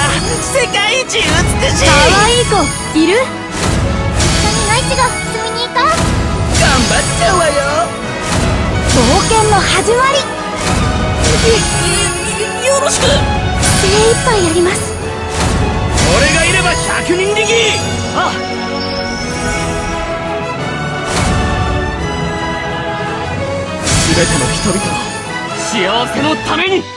世界一美しい。 かわいい子いる？一緒に内地が進みに行こう。頑張っちゃうわよ。 冒険の始まり。 よろしく。 精一杯やります。 俺がいれば100人力。ああ。全ての人々の幸せのために。